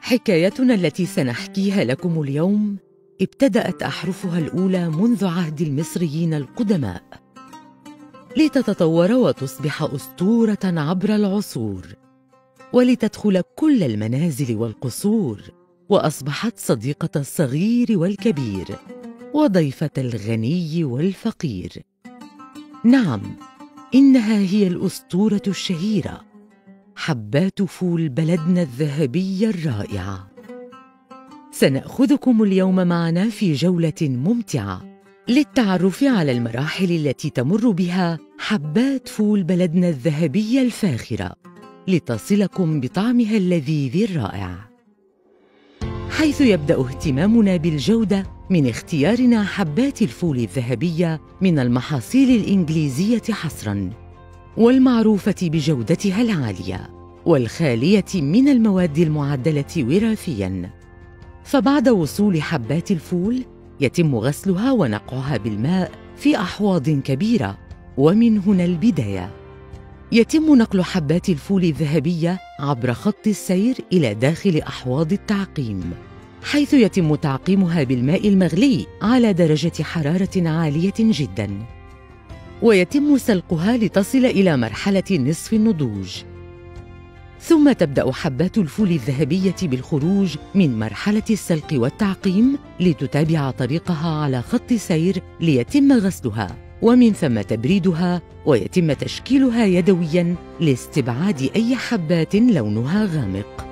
حكايتنا التي سنحكيها لكم اليوم ابتدأت أحرفها الأولى منذ عهد المصريين القدماء، لتتطور وتصبح أسطورة عبر العصور، ولتدخل كل المنازل والقصور، وأصبحت صديقة الصغير والكبير، وضيفة الغني والفقير. نعم، إنها هي الأسطورة الشهيرة، حبات فول بلدنا الذهبية الرائعة. سنأخذكم اليوم معنا في جولة ممتعة للتعرف على المراحل التي تمر بها حبات فول بلدنا الذهبية الفاخرة، لتصلكم بطعمها اللذيذ الرائع. حيث يبدأ اهتمامنا بالجودة من اختيارنا حبات الفول الذهبية من المحاصيل الإنجليزية حصراً، والمعروفة بجودتها العالية، والخالية من المواد المعدلة وراثياً. فبعد وصول حبات الفول يتم غسلها ونقعها بالماء في أحواض كبيرة، ومن هنا البداية. يتم نقل حبات الفول الذهبية عبر خط السير إلى داخل أحواض التعقيم، حيث يتم تعقيمها بالماء المغلي على درجة حرارة عالية جداً، ويتم سلقها لتصل إلى مرحلة نصف النضوج. ثم تبدأ حبات الفول الذهبية بالخروج من مرحلة السلق والتعقيم لتتابع طريقها على خط سير ليتم غسلها، ومن ثم تبريدها، ويتم تشكيلها يدوياً لاستبعاد أي حبات لونها غامق.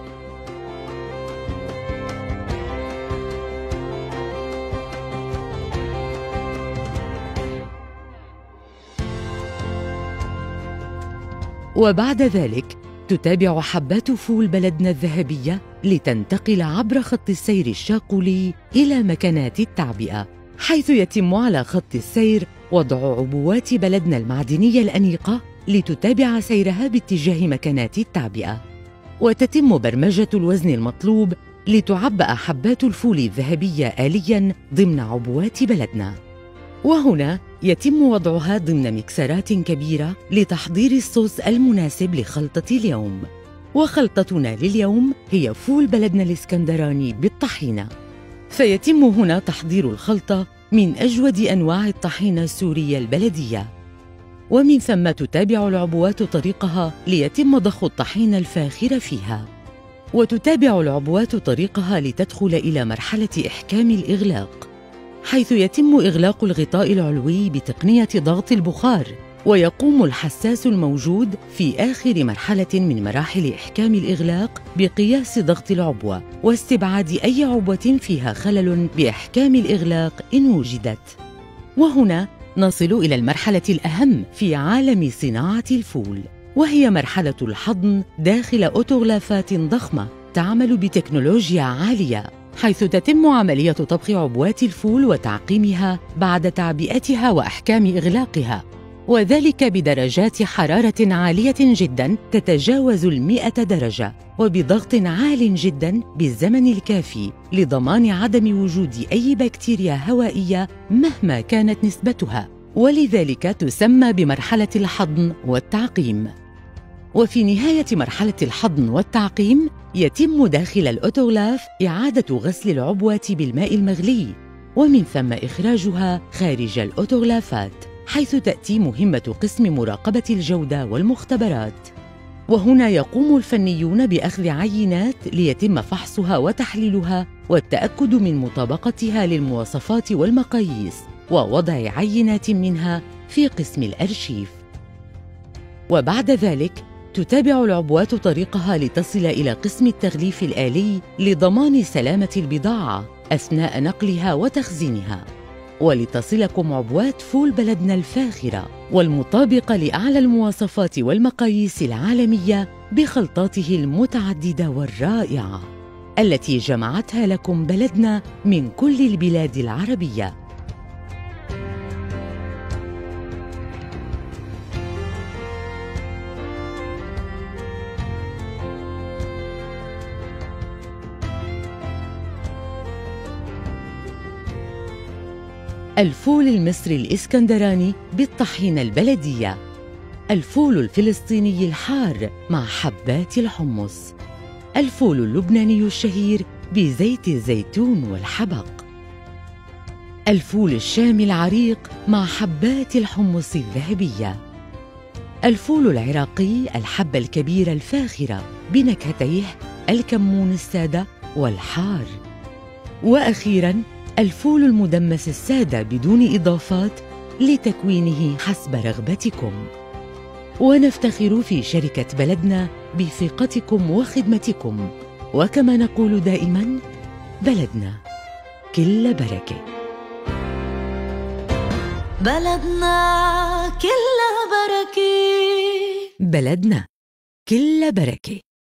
وبعد ذلك تتابع حبات فول بلدنا الذهبية لتنتقل عبر خط السير الشاقولي إلى مكانات التعبئة، حيث يتم على خط السير وضع عبوات بلدنا المعدنية الأنيقة لتتابع سيرها باتجاه مكانات التعبئة، وتتم برمجة الوزن المطلوب لتعبأ حبات الفول الذهبية آلياً ضمن عبوات بلدنا. وهنا يتم وضعها ضمن مكسرات كبيرة لتحضير الصوص المناسب لخلطة اليوم. وخلطتنا لليوم هي فول بلدنا الإسكندراني بالطحينة. فيتم هنا تحضير الخلطة من أجود أنواع الطحينة السورية البلدية، ومن ثم تتابع العبوات طريقها ليتم ضخ الطحينة الفاخر فيها، وتتابع العبوات طريقها لتدخل إلى مرحلة إحكام الإغلاق، حيث يتم إغلاق الغطاء العلوي بتقنية ضغط البخار، ويقوم الحساس الموجود في آخر مرحلة من مراحل إحكام الإغلاق بقياس ضغط العبوة واستبعاد أي عبوة فيها خلل بإحكام الإغلاق إن وجدت. وهنا نصل إلى المرحلة الأهم في عالم صناعة الفول، وهي مرحلة الحضن داخل أوتوغلافات ضخمة تعمل بتكنولوجيا عالية، حيث تتم عملية طبخ عبوات الفول وتعقيمها بعد تعبئتها وأحكام إغلاقها، وذلك بدرجات حرارة عالية جداً تتجاوز 100 درجة، وبضغط عال جداً بالزمن الكافي لضمان عدم وجود أي بكتيريا هوائية مهما كانت نسبتها، ولذلك تسمى بمرحلة الحضن والتعقيم. وفي نهاية مرحلة الحضن والتعقيم يتم داخل الأوتوغلاف إعادة غسل العبوات بالماء المغلي، ومن ثم إخراجها خارج الأوتوغلافات، حيث تأتي مهمة قسم مراقبة الجودة والمختبرات. وهنا يقوم الفنيون بأخذ عينات ليتم فحصها وتحليلها والتأكد من مطابقتها للمواصفات والمقاييس، ووضع عينات منها في قسم الأرشيف. وبعد ذلك تتابع العبوات طريقها لتصل إلى قسم التغليف الآلي لضمان سلامة البضاعة أثناء نقلها وتخزينها، ولتصلكم عبوات فول بلدنا الفاخرة والمطابقة لأعلى المواصفات والمقاييس العالمية بخلطاته المتعددة والرائعة التي جمعتها لكم بلدنا من كل البلاد العربية. الفول المصري الإسكندراني بالطحينة البلدية، الفول الفلسطيني الحار مع حبات الحمص، الفول اللبناني الشهير بزيت الزيتون والحبق، الفول الشامي العريق مع حبات الحمص الذهبية، الفول العراقي الحبة الكبيرة الفاخرة بنكهتيه الكمون السادة والحار، وأخيراً الفول المدمس السادة بدون إضافات لتكوينه حسب رغبتكم. ونفتخر في شركة بلدنا بثقتكم وخدمتكم، وكما نقول دائماً: بلدنا كل بركة. بلدنا كلها بركة. بلدنا كل بركة.